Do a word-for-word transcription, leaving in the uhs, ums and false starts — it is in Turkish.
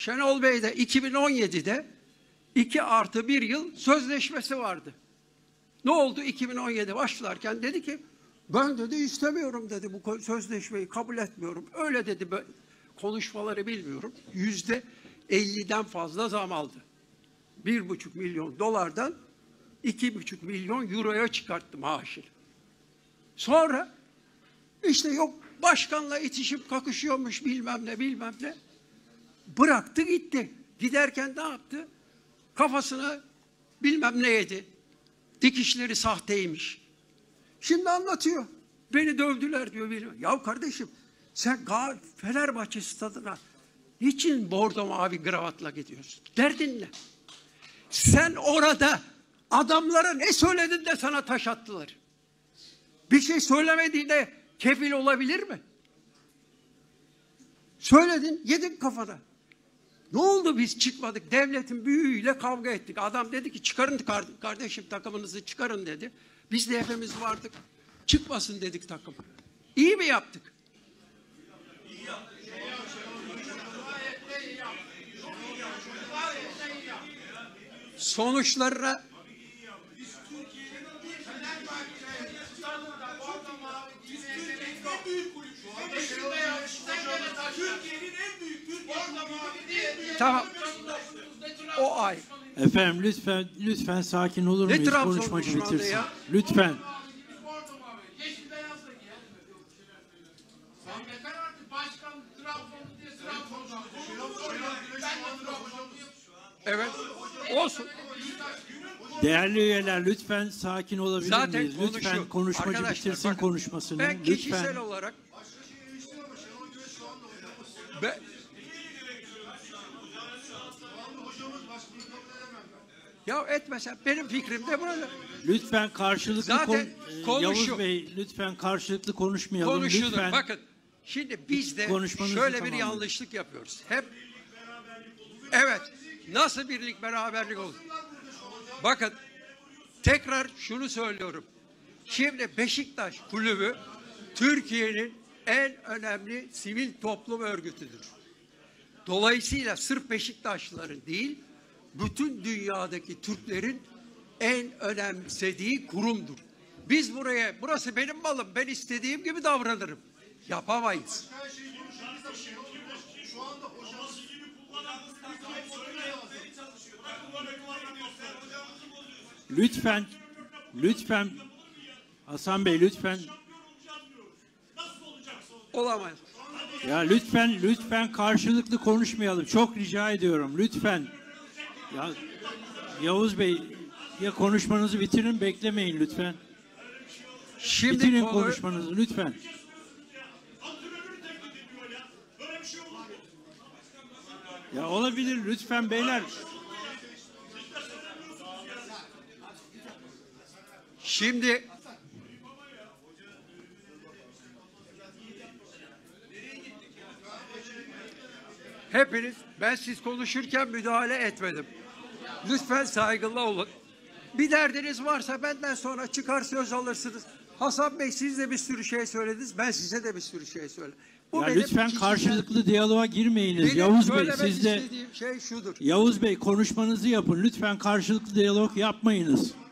Şenol Bey'de iki bin on yedi'de iki artı bir yıl sözleşmesi vardı. Ne oldu? iki bin on yedi başlarken dedi ki ben dedi istemiyorum dedi, bu sözleşmeyi kabul etmiyorum. Öyle dedi, ben konuşmaları bilmiyorum. Yüzde elli'den fazla zam aldı. Bir buçuk milyon dolardan iki buçuk milyon euroya çıkarttı maaşını. Sonra işte yok başkanla itişip kakışıyormuş bilmem ne bilmem ne. Bıraktı gitti. Giderken ne yaptı? Kafasına bilmem ne yedi. Dikişleri sahteymiş. Şimdi anlatıyor. Beni dövdüler diyor. Beni. Ya kardeşim sen Fenerbahçe stadına niçin bordo mavi kravatla gidiyorsun? Derdin ne? Sen orada adamlara ne söyledin de sana taş attılar? Bir şey söylemediğine kefil olabilir mi? Söyledin, yedin kafana. Ne oldu biz çıkmadık? Devletin büyüğüyle kavga ettik. Adam dedi ki çıkarın kardeşim takımınızı çıkarın dedi. Biz de hepimiz vardık. Çıkmasın dedik takım. İyi mi yaptık? İyi yaptık. Sonuçlarına tamam. O ay. Efendim lütfen lütfen sakin olur muyuz? Konuşmacı bitirsin. Ya? Lütfen. Evet. Olsun. Değerli üyeler lütfen sakin olabilir zaten miyiz? Lütfen konuşuyor. konuşmacı Arkadaşlar, bitirsin bakın, konuşmasını. Ben lütfen. kişisel olarak ben, ya etmesen benim fikrim de burada. Lütfen karşılıklı zaten kon, Yavuz Bey lütfen karşılıklı konuşmayalım. Konuşulur. Lütfen. Bakın şimdi biz de şöyle bir yanlışlık yapıyoruz. Hep evet nasıl birlik beraberlik olur? Bakın tekrar şunu söylüyorum. Şimdi Beşiktaş Kulübü Türkiye'nin en önemli sivil toplum örgütüdür. Dolayısıyla sırf Beşiktaşlıların değil, bütün dünyadaki Türklerin en önemsediği kurumdur. Biz buraya, burası benim malım, ben istediğim gibi davranırım. Yapamayız. Lütfen, lütfen Hasan Bey lütfen. Olamaz. Ya lütfen, lütfen karşılıklı konuşmayalım. Çok rica ediyorum. Lütfen. Ya Yavuz Bey ya konuşmanızı bitirin, beklemeyin lütfen. Şimdi bitirin konu... konuşmanızı lütfen. Ya olabilir lütfen beyler. Şimdi hepiniz, ben siz konuşurken müdahale etmedim. Lütfen saygılı olun. Bir derdiniz varsa benden sonra çıkar söz alırsınız. Hasan Bey siz de bir sürü şey söylediniz. Ben size de bir sürü şey söyledim. Bu ya lütfen kişisel... karşılıklı diyaloğa girmeyiniz. Benim Yavuz Bey siz de şey şudur. Yavuz Bey konuşmanızı yapın. Lütfen karşılıklı diyalog yapmayınız.